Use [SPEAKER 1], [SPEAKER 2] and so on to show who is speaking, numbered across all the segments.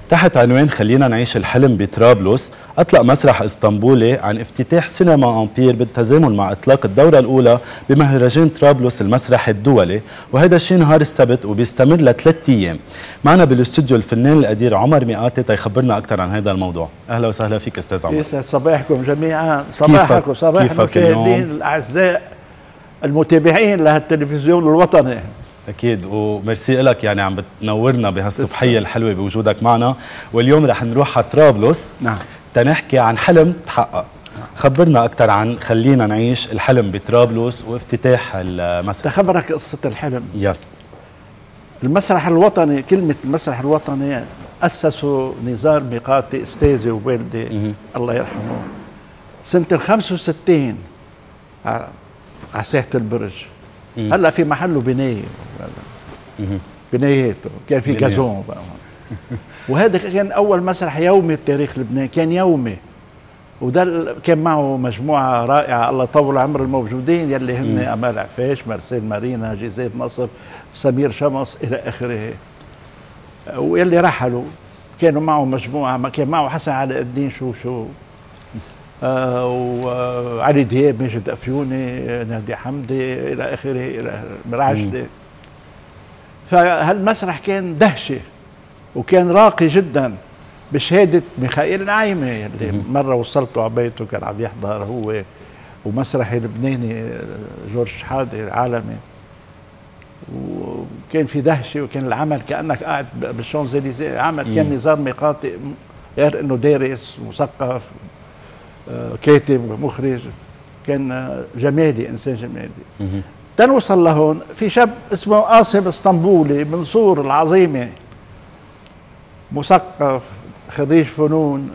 [SPEAKER 1] تحت عنوان خلينا نعيش الحلم بطرابلس، أطلق مسرح اسطنبولي عن افتتاح سينما أمبير بالتزامن مع إطلاق الدورة الأولى بمهرجان طرابلس المسرحي الدولي، وهذا الشيء نهار السبت وبيستمر ل3 أيام. معنا بالاستوديو الفنان القدير عمر مئاتي تيخبرنا أكثر عن هذا الموضوع. أهلا وسهلا فيك أستاذ عمر.
[SPEAKER 2] يسعد صباحكم جميعا، صباحك وصباح المشاهدين الأعزاء المتابعين لهالتلفزيون الوطني.
[SPEAKER 1] أكيد، وميرسي لك يعني عم بتنورنا بهالصبحية الحلوة بوجودك معنا. واليوم رح نروح على طرابلس تنحكي عن حلم تحقق. خبرنا أكثر عن خلينا نعيش الحلم بطرابلس وافتتاح المسرح.
[SPEAKER 2] تخبرك قصة الحلم.
[SPEAKER 1] يلا.
[SPEAKER 2] المسرح الوطني، كلمة المسرح الوطني أسسه نزار ميقاتي أستاذي ووالدي الله يرحمه سنة 65 على ساحة البرج. هلا في محله بناية بناياته، كان في كازون بقى. وهذا كان أول مسرح يومي بتاريخ لبنان، كان يومي. وده كان معه مجموعة رائعة الله يطول عمر الموجودين يلي هن أمال عفاش، مرسيل مارينا، جيزات نصر، سمير شمس إلى آخره. ويلي رحلوا كانوا معه مجموعة، كان معه حسن علاء الدين شوشو، وعلي دياب، ماجد أفيوني، نادي حمدي إلى آخره، إلى راشدي. فهالمسرح كان دهشة وكان راقي جدا بشهادة ميخائيل نعيمة اللي مرة وصلته على بيته كان عم يحضر هو ومسرحي لبناني جورج شحادة العالمي. وكان في دهشة وكان العمل كأنك قاعد بالشانزليزيه. عمل كان نزار ميقاتي غير انه دارس مثقف كاتب ومخرج، كان جمالي، انسان جمالي. تنوصل لهون في شاب اسمه قاسم اسطنبولي من صور العظيمه، مثقف خريج فنون.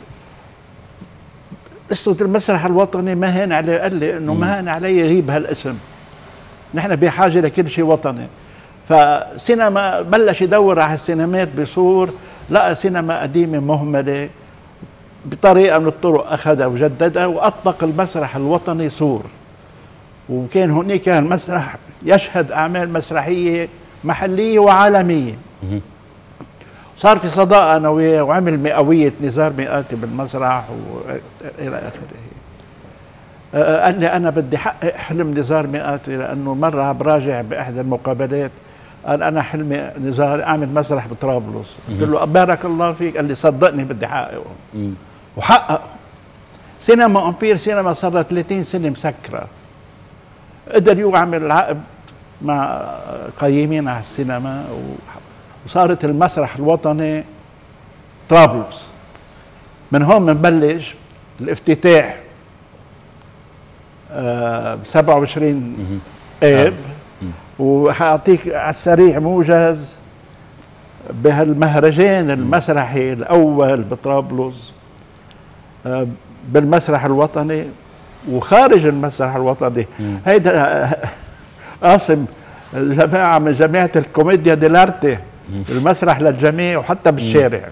[SPEAKER 2] قصه المسرح الوطني ما هان عليه، قال لي انه ما هان علي يغيب هالاسم، نحن بحاجه لكل شيء وطني. فسينما بلش يدور على السينمات بصور، لقى سينما قديمه مهمله بطريقه من الطرق، اخذها وجددها واطلق المسرح الوطني صور. وكان هناك المسرح يشهد اعمال مسرحيه محليه وعالميه. صار في صداقه انا وياه، وعمل مئويه نزار مئاتي بالمسرح والى اخره. قال لي انا بدي حقق حلم نزار مئاتي، لانه مره براجع باحدى المقابلات قال انا حلمي نزار اعمل مسرح بطرابلس. قلت له بارك الله فيك. قال لي صدقني بدي حققه. وحقق. سينما امبير سينما صار لها 30 سنه مسكره. قدر يعمل عقد مع قيمين على السينما، وصارت المسرح الوطني طرابلس. من هون بنبلش الافتتاح 27 آب. وحاعطيك على السريع موجز بهالمهرجان المسرحي الأول بطرابلس، بالمسرح الوطني وخارج المسرح الوطني. هيدا قاسم الجماعة من جماعة الكوميديا ديلارتي، المسرح للجميع وحتى بالشارع.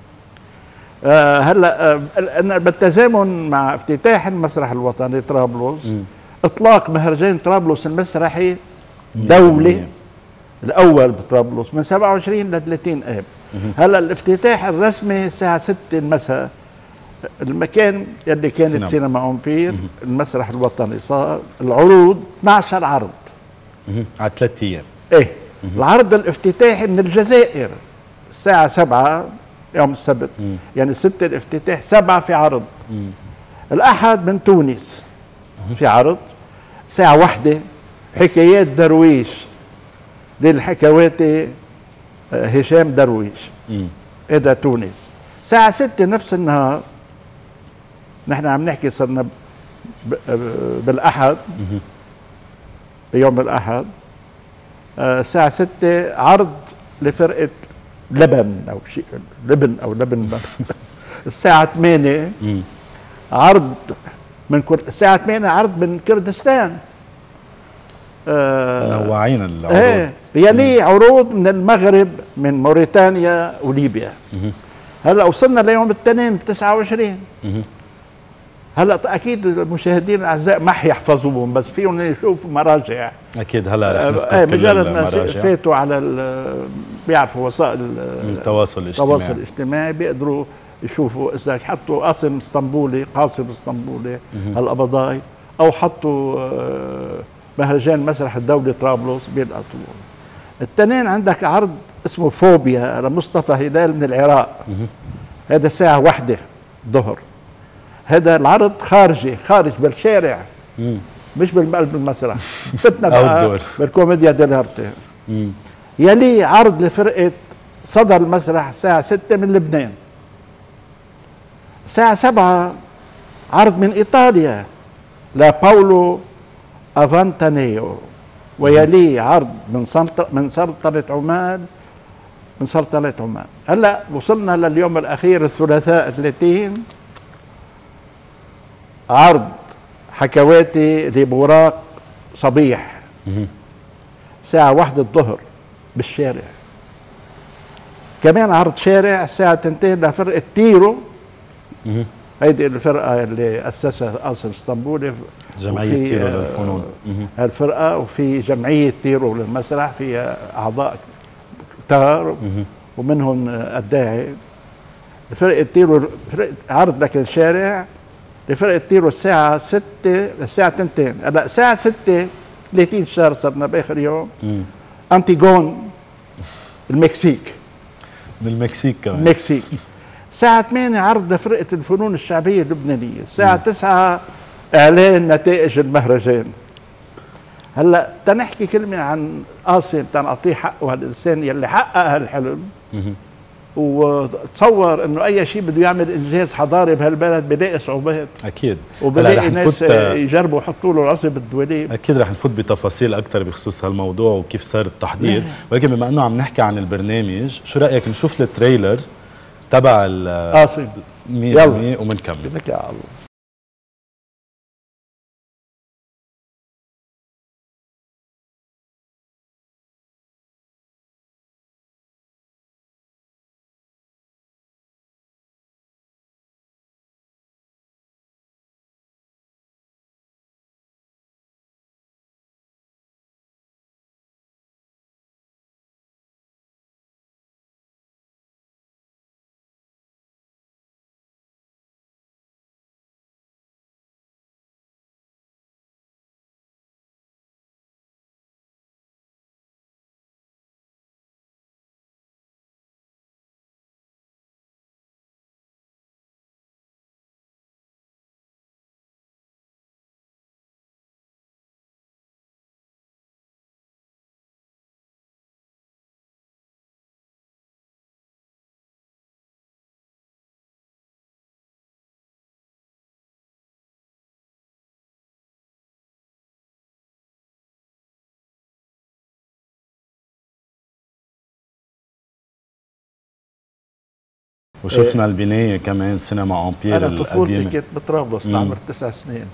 [SPEAKER 2] هلا بالتزامن مع افتتاح المسرح الوطني طرابلس، اطلاق مهرجان طرابلس المسرحي دولي الاول بطرابلس من 27 ل 30 اب. هلا الافتتاح الرسمي الساعه 6 المساء. المكان يلي كانت سينما امبير المسرح الوطني، صار العروض 12 عرض
[SPEAKER 1] على 3 ايام.
[SPEAKER 2] ايه العرض الافتتاحي من الجزائر الساعه 7 يوم السبت، يعني 6 الافتتاح، 7 في عرض. الأحد من تونس في عرض ساعة 1 حكايات درويش، دي الحكواتي هشام درويش، هذا تونس. ساعة 6 نفس النهار، نحن عم نحكي صرنا بالأحد، بيوم الأحد الساعة 6 عرض لفرقة لبن او شيء، لبن الساعة 8 عرض من الساعة 8 عرض من كردستان.
[SPEAKER 1] منوعين العروض.
[SPEAKER 2] ايه يلي عروض من المغرب، من موريتانيا وليبيا. هلا وصلنا ليوم الاثنين 29 هلا اكيد المشاهدين الاعزاء ما حيحفظوهم، بس فيهم يشوفوا مراجع.
[SPEAKER 1] اكيد هلا رح نذكر كل
[SPEAKER 2] مجرد ما
[SPEAKER 1] المراجع.
[SPEAKER 2] فاتوا على بيعرفوا وسائل
[SPEAKER 1] التواصل
[SPEAKER 2] الاجتماعي بيقدروا يشوفوا اذا حطوا قاسم اسطنبولي القبضاي، او حطوا مهرجان مسرح الدولي طرابلس بيلقطوا. التنين عندك عرض اسمه فوبيا لمصطفى هلال من العراق، هذا الساعة 1 الظهر. هذا العرض خارج بالشارع، مش بالقلب المسرح. فتنا بقى بالكوميديا ديلارتي. يلي عرض لفرقة صدى المسرح الساعة 6 من لبنان. الساعة 7 عرض من إيطاليا لباولو أفانتانيو، ويليه عرض من سلطنة عمان. هلا وصلنا لليوم الأخير الثلاثاء 30، عرض حكواتي لبوراق صبيح الساعة 1 الظهر بالشارع. كمان عرض شارع الساعة 2 لفرقة تيرو، هيدي الفرقة اللي أسسها قاسم اسطنبولي،
[SPEAKER 1] جمعية تيرو للفنون.
[SPEAKER 2] هالفرقة، وفي جمعية تيرو للمسرح فيها أعضاء كتار ومنهم الداعي. فرقة تيرو عرض لكن شارع لفرقة تيرو الساعة 6 للساعة 2. هلا الساعة 6 30 شهر صرنا بآخر يوم. أنتيغون المكسيك.
[SPEAKER 1] من المكسيك كمان.
[SPEAKER 2] المكسيك. الساعة 8 عرض لفرقة الفنون الشعبية اللبنانية. الساعة 9 إعلان نتائج المهرجان. هلا تنحكي كلمة عن قاسم، تنعطيه حقه هالإنسان يلي حقق هالحلم، وتصور انه اي شيء بده يعمل انجاز حضاري بهالبلد بلاقي صعوبات.
[SPEAKER 1] اكيد.
[SPEAKER 2] وبلاقي ناس يجربوا يحطوا له راسه بالدولاب.
[SPEAKER 1] اكيد رح نفوت بتفاصيل اكثر بخصوص هالموضوع وكيف صار التحضير، ولكن بما انه عم نحكي عن البرنامج، شو رايك نشوف التريلر تبع
[SPEAKER 2] قاسم
[SPEAKER 1] 100% ومنكمل.
[SPEAKER 2] بدك يا الله.
[SPEAKER 1] وشفنا البناية كمان سينما أمبير
[SPEAKER 2] القديمة. أنا طفولتي كنت بطرابلس عمري 9 سنين.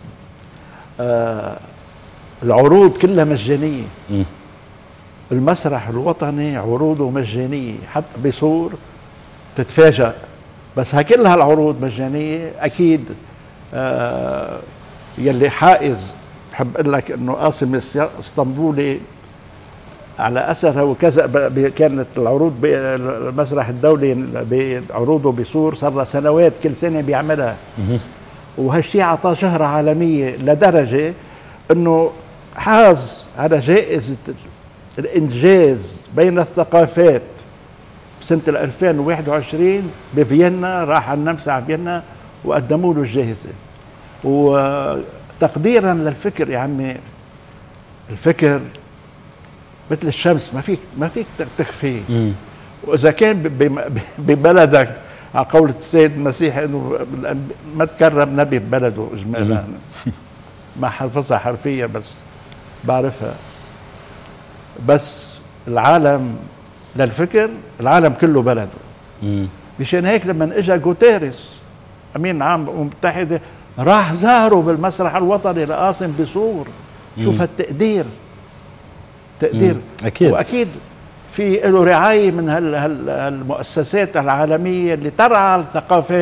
[SPEAKER 2] العروض كلها مجانية. المسرح الوطني عروضه مجانية، حتى بصور تتفاجأ، بس كل هالعروض مجانية. أكيد يلي حائز بحب أقول لك إنه قاسم اسطنبولي على اثرها وكذا. كانت العروض بالمسرح الدولي بعروضه بصور صار لها سنوات كل سنه بيعملها، وهالشيء اعطاه شهره عالميه لدرجه انه حاز على جائزه الانجاز بين الثقافات سنه 2021 بفيينا. راح على النمسا على فيينا وقدموا له الجائزه، وتقديرا للفكر. يا عمي الفكر مثل الشمس، ما فيك تخفيه. واذا كان ببلدك على قولة السيد المسيح انه ما تكرم نبي ببلده اجمالا. ما حفظها حرفيا بس بعرفها. بس العالم للفكر، العالم كله بلده. مشان هيك لما اجى غوتيريس امين العام الامم المتحده راح زاره بالمسرح الوطني لقاسم بصور. شوف هالتقدير، تقدير.
[SPEAKER 1] أكيد.
[SPEAKER 2] واكيد في له رعايه من المؤسسات العالميه اللي ترعى الثقافات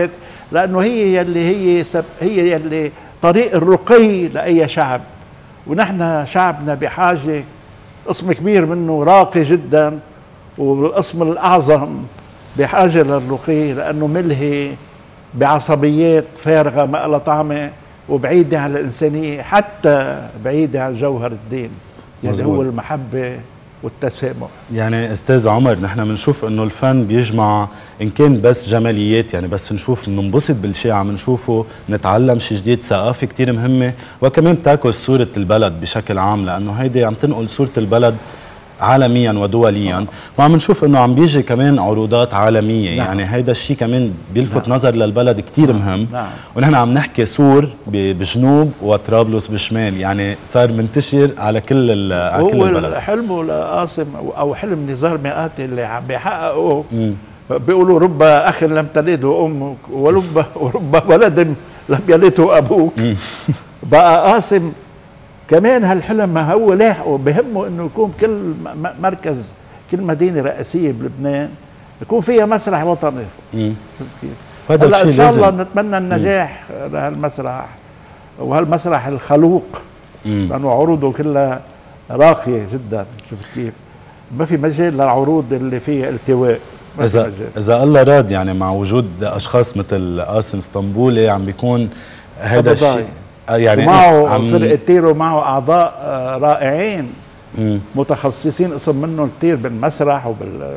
[SPEAKER 2] لانه هي يلي طريق الرقي لاي شعب، ونحن شعبنا بحاجه، قسم كبير منه راقي جدا، والقسم الاعظم بحاجه للرقي، لانه ملهي بعصبيات فارغه ما لها طعمه وبعيده عن الانسانيه، حتى بعيده عن جوهر الدين يعني هو المحبه والتسامح.
[SPEAKER 1] يعني استاذ عمر، نحن بنشوف انه الفن بيجمع ان كان بس جماليات، يعني بس نشوف بننبسط بالشيء عم نشوفه، نتعلم شيء جديد، ثقافه كثير مهمه، وكمان بتعكس صوره البلد بشكل عام، لانه هيدي عم تنقل صوره البلد عالميا ودوليا، وعم نشوف انه عم بيجي كمان عروضات عالميه. نعم. يعني هيدا الشيء كمان بيلفت نظر للبلد كثير مهم.
[SPEAKER 2] نعم.
[SPEAKER 1] ونحن عم نحكي سور بجنوب وطرابلس بالشمال، يعني صار منتشر على كل البلد.
[SPEAKER 2] هو حلمه لقاسم او حلم نزار مئاتي اللي عم بيحققه، بيقولوا رب اخ لم تلده امك ورب ولد لم يلده ابوك. بقى قاسم كمان هالحلم ما هو لاحقه، بهمه انه يكون كل مركز، كل مدينه رئيسيه بلبنان يكون فيها مسرح وطني.
[SPEAKER 1] هذا الشيء
[SPEAKER 2] ان شاء الله نتمنى النجاح لهالمسرح، وهالمسرح الخلوق لانه عروضه كلها راقيه جدا. شفت كيف؟ ما في مجال للعروض اللي فيها التواء.
[SPEAKER 1] اذا الله راد، يعني مع وجود اشخاص مثل قاسم اسطنبولي عم بيكون هذا الشيء، يعني
[SPEAKER 2] ومعه فرقة تيرو، معه أعضاء رائعين متخصصين قسم منهم كتير بالمسرح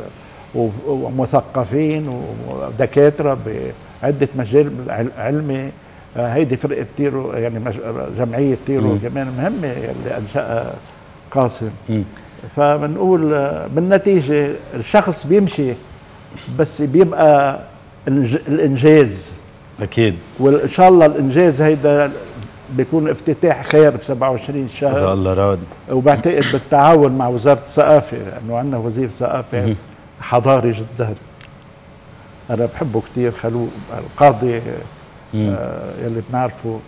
[SPEAKER 2] ومثقفين ودكاترة بعدة مجال علمي. هيدي فرقة تيرو، يعني جمعية تيرو كمان مهمة اللي أنشأها قاسم. فبنقول بالنتيجة الشخص بيمشي، بس بيبقى الإنجاز
[SPEAKER 1] أكيد.
[SPEAKER 2] وإن شاء الله الإنجاز هيدا بيكون افتتاح خير ب 27 شهر
[SPEAKER 1] إذا الله راد،
[SPEAKER 2] وبعتقد بالتعاون مع وزارة الثقافة، لأنه عندنا وزير ثقافة حضاري جدا أنا بحبه كتير، خلوق القاضي يلي بنعرفه.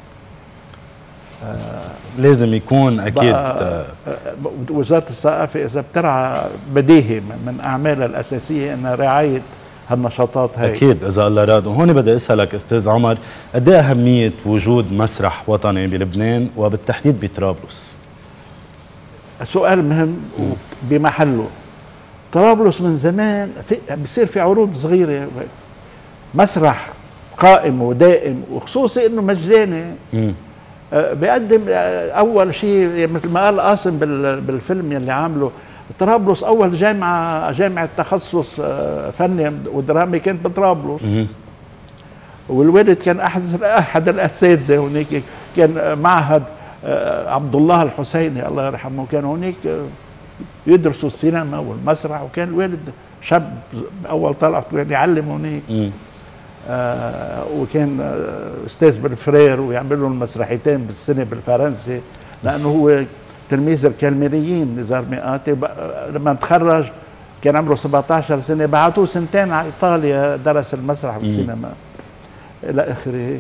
[SPEAKER 1] لازم يكون أكيد.
[SPEAKER 2] وزارة الثقافة إذا بترعى بديهي من أعمالها الأساسية أنها رعاية هالنشاطات هاي.
[SPEAKER 1] أكيد إذا الله راد. وهون بدي أسألك أستاذ عمر، قد إيه أهمية وجود مسرح وطني بلبنان وبالتحديد بطرابلس؟
[SPEAKER 2] سؤال مهم بمحله. طرابلس من زمان بصير في عروض صغيرة، مسرح قائم ودائم، وخصوصي إنه مجاني. بيقدم أول شيء مثل ما قال قاسم بالفيلم اللي عامله، طرابلس أول جامعة تخصص فني ودرامي كانت بطرابلس. والوالد كان أحد الأساتذة هناك، كان معهد عبد الله الحسيني الله يرحمه، كان هناك يدرسوا السينما والمسرح، وكان الوالد شاب أول طلعت كان يعلم هناك. وكان أستاذ بالفرير ويعمل لهم مسرحيتين بالسنة بالفرنسي، لأنه هو تلميذ الكلميريين نزار مئاتي. لما تخرج كان عمره 17 سنة، بعتوه سنتين على إيطاليا درس المسرح والسينما إلى آخره.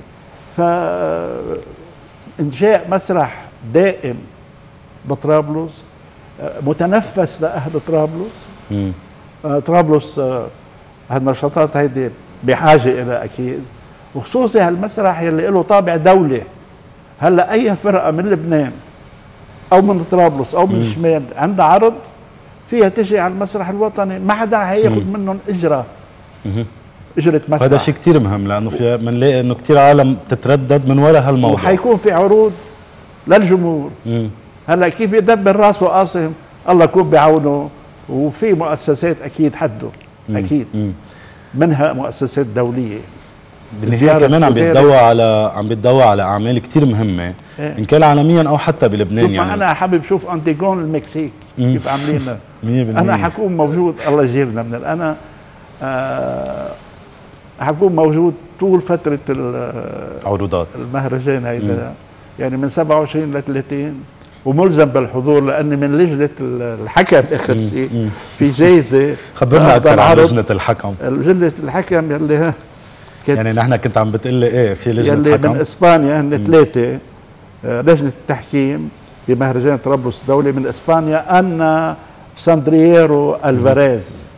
[SPEAKER 2] فإنشاء مسرح دائم بطرابلس متنفس لأهل طرابلس. طرابلس هالنشاطات هيدي بحاجة إلى أكيد، وخصوصي هالمسرح يلي له طابع دولي. هلا أي فرقة من لبنان أو من طرابلس أو من الشمال عندها عرض فيها تجي على المسرح الوطني، ما حدا هياخذ منهم أجرة مسرح.
[SPEAKER 1] هذا شيء كتير مهم، لأنه في بنلاقي إنه كتير عالم تتردد من وراء هالموضوع،
[SPEAKER 2] وحيكون في عروض للجمهور. هلا كيف يدبر راسه قاسم، الله يكون بعونه. وفي مؤسسات أكيد حده أكيد منها مؤسسات دولية
[SPEAKER 1] بالنهاية كمان عم بيتضوى على أعمال كتير مهمة إن كان عالميا أو حتى بلبنان. يعني
[SPEAKER 2] أنا حابب شوف أنتيغون المكسيك كيف عاملينها. أنا حكون موجود، الله يجيرنا من أنا حكون موجود طول فترة
[SPEAKER 1] عروضات
[SPEAKER 2] المهرجان هيدا، يعني من 27 ل 30، وملزم بالحضور لأني من لجنة الحكم آخر شيء في جايزة.
[SPEAKER 1] خبرنا أكثر عن لجنة الحكم.
[SPEAKER 2] لجنة الحكم يلي
[SPEAKER 1] يعني نحن كنت عم بتقلي إيه في لجنة
[SPEAKER 2] حكم من إسبانيا، هن 3 لجنة التحكيم بمهرجان طرابلس الدولي. من إسبانيا أنا ساندرييرو ألفاريز،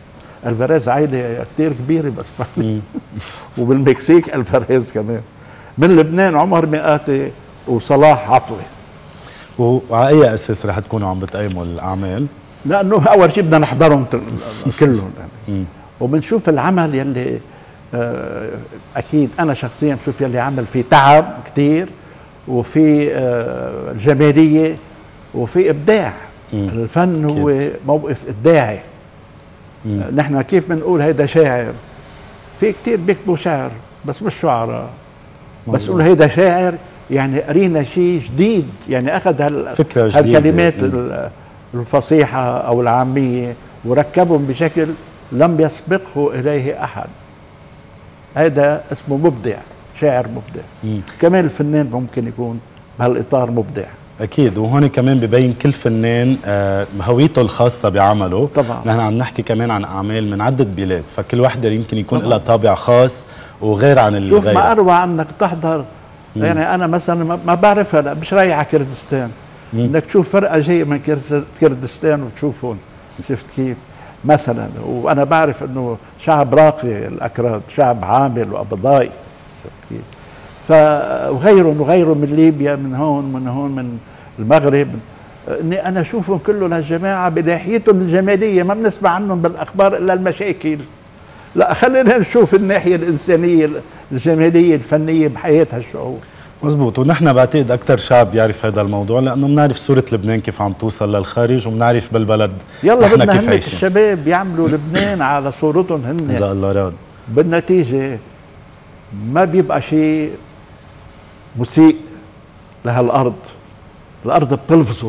[SPEAKER 2] الفاريز عائله كثير كبيره باسبانيا وبالمكسيك الفاريز كمان. من لبنان عمر مئاتي وصلاح عطوه.
[SPEAKER 1] وعلى اي اساس رح تكونوا عم بتقيموا الاعمال؟
[SPEAKER 2] لانه اول شيء بدنا نحضرهم كلهم يعني. وبنشوف العمل يلي اكيد انا شخصيا بشوف يلي عمل فيه تعب كثير وفي جماليه وفي ابداع. الفن هو موقف ابداعي. نحن كيف بنقول هيدا شاعر؟ في كثير بيكتبوا شعر بس مش شعراء، بس نقول هيدا شاعر يعني قرينا شيء جديد، يعني اخذ هالكلمات الفصيحه او العاميه وركبهم بشكل لم يسبقه اليه احد. هذا اسمه مبدع، شاعر مبدع. كمان الفنان ممكن يكون بهالاطار مبدع.
[SPEAKER 1] اكيد، وهون كمان ببين كل فنان هويته الخاصه بعمله.
[SPEAKER 2] طبعا
[SPEAKER 1] نحن عم نحكي كمان عن اعمال من عده بلاد، فكل وحده يمكن يكون لها طابع خاص وغير عن اللي
[SPEAKER 2] شوف ما اروع انك تحضر. يعني انا مثلا ما بعرفها، لا مش رايح على كردستان، انك تشوف فرقه جايه من كردستان وتشوفهم. شفت كيف؟ مثلا وانا بعرف انه شعب راقي الاكراد، شعب عامل وقبضاي. شفت كيف؟ وغيرهم من ليبيا، من هون من المغرب. اني انا اشوفهم كلهم هالجماعه بناحيتهم الجماليه، ما بنسمع عنهم بالاخبار الا المشاكل. لا خلينا نشوف الناحيه الانسانيه الجماليه الفنيه بحياه هالشعوب.
[SPEAKER 1] مزبوط. ونحن بعتقد اكثر شعب بيعرف هذا الموضوع، لانه بنعرف صوره لبنان كيف عم توصل للخارج، وبنعرف بالبلد
[SPEAKER 2] يلا بدنا كيف عايشين. الشباب يعملوا لبنان على صورتهم هن،
[SPEAKER 1] اذا الله راد.
[SPEAKER 2] بالنتيجه ما بيبقى شيء مسيء لهالارض. الارض بتلفظه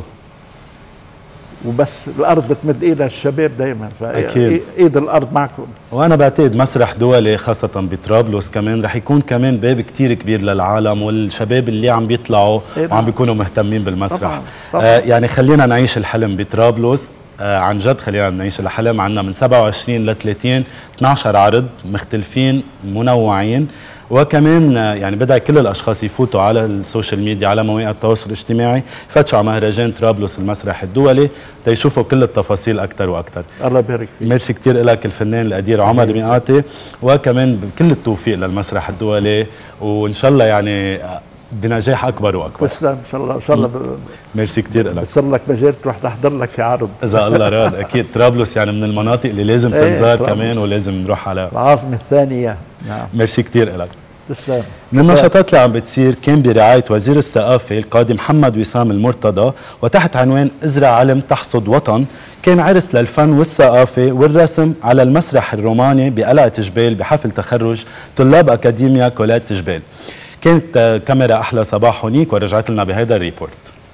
[SPEAKER 2] وبس، الارض بتمد ايدها الشباب دائما،
[SPEAKER 1] فاكيد
[SPEAKER 2] ايد الارض معكم.
[SPEAKER 1] وانا بعتقد مسرح دولي خاصه بطرابلس كمان رح يكون كمان باب كتير كبير للعالم والشباب اللي عم بيطلعوا وعم بيكونوا مهتمين بالمسرح. طبعاً. يعني خلينا نعيش الحلم بطرابلس. عن جد خلينا نعيش الحلم. عندنا من 27 ل 30 12 عرض مختلفين منوعين، وكمان يعني بدأ كل الاشخاص يفوتوا على السوشيال ميديا، على مواقع التواصل الاجتماعي، فتشوا على مهرجان طرابلس المسرح الدولي تيشوفوا كل التفاصيل اكثر واكثر.
[SPEAKER 2] الله يبارك فيك.
[SPEAKER 1] ميرسي كثير لك الفنان القدير عمر مئاتي، وكمان كل التوفيق للمسرح الدولي، وان شاء الله يعني بنجاح اكبر واكبر.
[SPEAKER 2] تسلم ان شاء الله. ان شاء الله
[SPEAKER 1] ميرسي كثير لك.
[SPEAKER 2] بصير لك مجال تروح تحضر لك في عرض
[SPEAKER 1] اذا الله راد. اكيد طرابلس يعني من المناطق اللي لازم تنزار كمان، ولازم نروح على
[SPEAKER 2] العاصمه الثانيه. نعم
[SPEAKER 1] ميرسي كثير لك.
[SPEAKER 2] تسلم.
[SPEAKER 1] من النشاطات اللي عم بتصير كان برعاية وزير الثقافة القاضي محمد وسام المرتضى، وتحت عنوان ازرع علم تحصد وطن، كان عرس للفن والثقافة والرسم على المسرح الروماني بقلعة جبال بحفل تخرج طلاب أكاديميا كولات جبال. كانت كاميرا أحلى صباح هونيك ورجعت لنا بهذا الريبورت.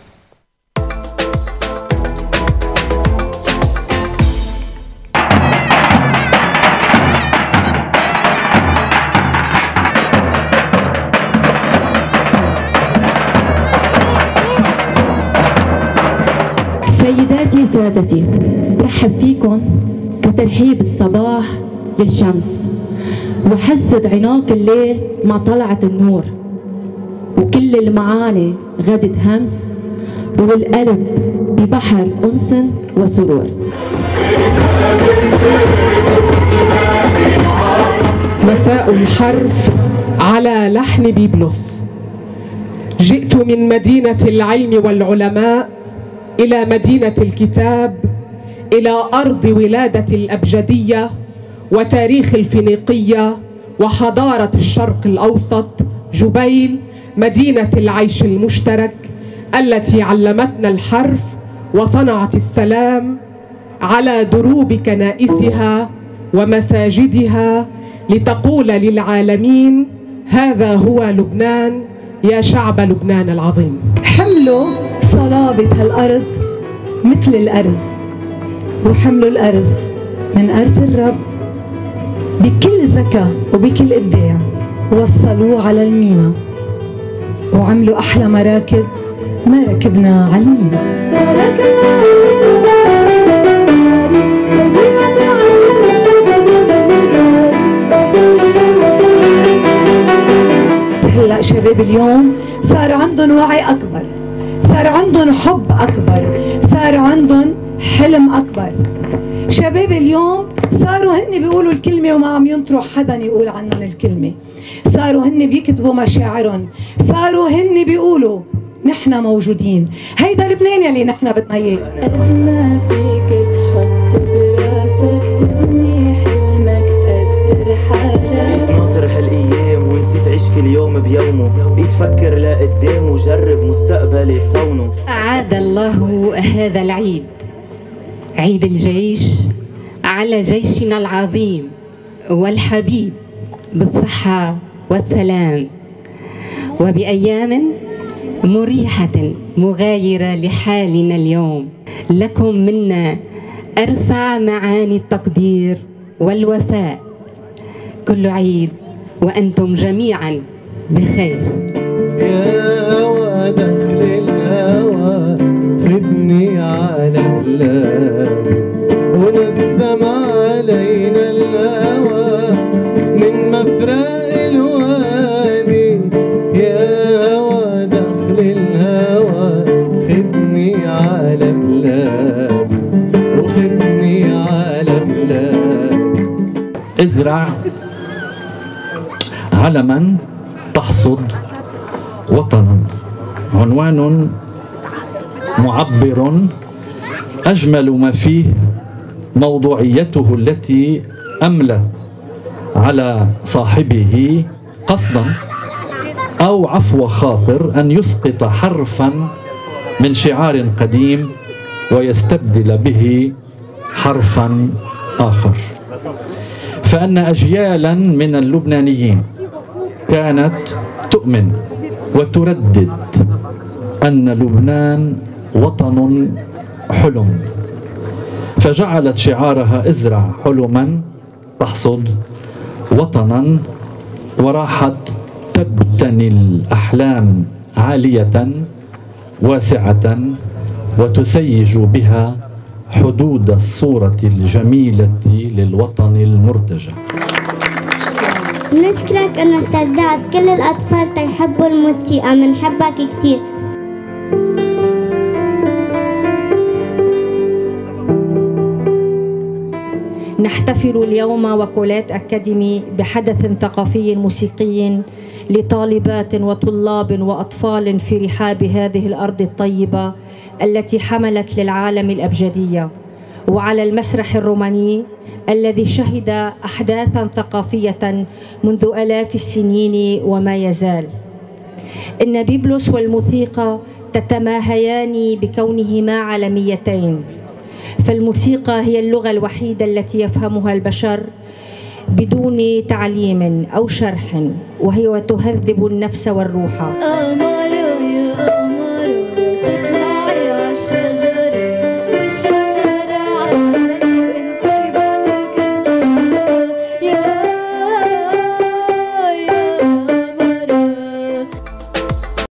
[SPEAKER 3] سيداتي سادتي، رحب فيكم كترحيب الصباح للشمس، وحسد عناق الليل مع طلعة النور، وكل المعاني غدت همس، والقلب ببحر أنس وسرور.
[SPEAKER 4] مساء الحرف على لحن بيبلس. جئت من مدينة العلم والعلماء إلى مدينة الكتاب، إلى أرض ولادة الأبجدية وتاريخ الفينيقية وحضارة الشرق الأوسط، جبيل مدينة العيش المشترك التي علمتنا الحرف وصنعت السلام على دروب كنائسها ومساجدها، لتقول للعالمين هذا هو لبنان يا شعب لبنان العظيم.
[SPEAKER 5] حملوا صلابة هالأرض مثل الأرز، وحملوا الأرز من أرض الرب بكل ذكاء وبكل إبداع، وصلوه على المينا وعملوا أحلى مراكب ما ركبنا على المينا. هلا شباب اليوم صار عندهم وعي أكبر، صار عندهم حب أكبر، صار عندهم حلم أكبر. شباب اليوم صاروا هن بيقولوا الكلمة وما عم ينطروا حدا يقول عنهم الكلمة. صاروا هن بيكتبوا مشاعرهم، صاروا هن بيقولوا نحن موجودين. هيدا لبنان يلي نحن بدنا اياه.
[SPEAKER 3] ما فيك تحط براسك تبني حلمك تقدر حالك.
[SPEAKER 6] ناطر هالايام ونسيت عيش كل يوم بيومه، بقيت فكر لقدام وجرب مستقبلي صونه.
[SPEAKER 7] أعاد الله هذا العيد، عيد الجيش، على جيشنا العظيم والحبيب بالصحة والسلام، وبأيام مريحة مغايرة لحالنا اليوم. لكم منا أرفع معاني التقدير والوفاء. كل عيد وأنتم جميعا بخير.
[SPEAKER 8] يا هوى دخل الهوى خدني على بلادي، ونسم علينا الهوى من مفرق الوادي. يا هوى دخل الهوى خدني على بلادي، وخدني على بلادي.
[SPEAKER 9] ازرع علما تحصد وطنا، عنوان معبر أجمل ما فيه موضوعيته التي أملت على صاحبه قصدا أو عفو خاطر أن يسقط حرفا من شعار قديم ويستبدل به حرفا آخر. فأن أجيالا من اللبنانيين كانت تؤمن وتردد أن لبنان وطن حلم، فجعلت شعارها ازرع حلما تحصد وطنا، وراحت تبتني الأحلام عالية واسعة وتسيج بها حدود الصورة الجميلة للوطن المرتجى.
[SPEAKER 10] نشكرك انه شجعت كل الاطفال تيحبوا الموسيقى، منحبك كتير.
[SPEAKER 11] نحتفل اليوم وكولات أكاديمي بحدث ثقافي موسيقي لطالبات وطلاب وأطفال في رحاب هذه الأرض الطيبة التي حملت للعالم الأبجدية، وعلى المسرح الروماني الذي شهد أحداثا ثقافية منذ آلاف السنين وما يزال. إن بيبلوس والموسيقى تتماهيان بكونهما عالميتين، فالموسيقى هي اللغة الوحيدة التي يفهمها البشر بدون تعليم أو شرح، وهي تهذب النفس والروح.